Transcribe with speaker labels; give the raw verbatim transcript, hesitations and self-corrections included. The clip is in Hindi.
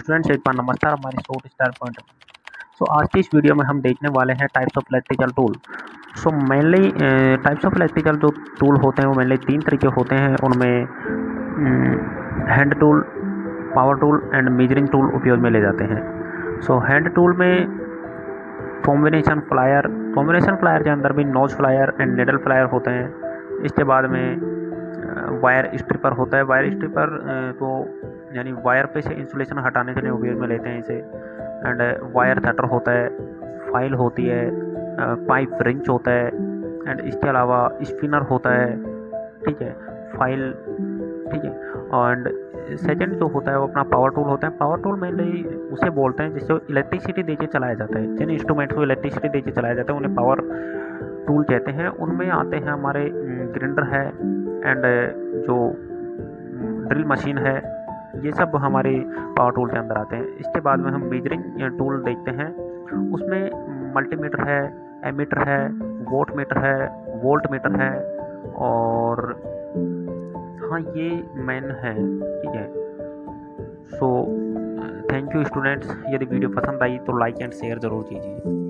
Speaker 1: स्टूडेंट्स, एक बार नमस्कार हमारे शॉर्ट स्टार पॉइंट। सो आज की इस वीडियो में हम देखने वाले हैं types of electrical tool. So mainly types of electrical जो टूल होते हैं वो मेनली तीन तरीके होते हैं। उनमें hand tool, power tool and measuring tool उपयोग में ले जाते हैं। सो हैंड टूल में कॉम्बिनेशन फ्लायर कॉम्बिनेशन फ्लायर के अंदर भी nose plier and needle plier होते हैं। इसके बाद में वायर स्ट्रिपर होता है। वायर स्ट्रिपर तो यानी वायर पे से इंसुलेशन हटाने के लिए उपयोग में लेते हैं इसे। एंड वायर कटर होता है, फाइल होती है, पाइप रिंच होता है, एंड इसके अलावा स्पिनर होता है। ठीक है, फाइल, ठीक है। एंड सेकंड जो होता है वो अपना पावर टूल होता है। पावर टूल मेनली उसे बोलते हैं जिससे इलेक्ट्रिसिटी देके चलाया जाता है। जिन इंस्ट्रूमेंट्स को इलेक्ट्रिसिटी देके चलाया जाता है उन्हें पावर टूल कहते हैं। उनमें आते हैं हमारे ग्राइंडर है एंड जो ड्रिल मशीन है, ये सब हमारे पावर टूल के अंदर आते हैं। इसके बाद में हम मेजरिंग टूल देखते हैं। उसमें मल्टीमीटर है, एमीटर है, वोट मीटर है, वोल्ट मीटर है, और हाँ ये मेन है। ठीक है। सो थैंक यू स्टूडेंट्स, यदि वीडियो पसंद आई तो लाइक एंड शेयर ज़रूर कीजिए।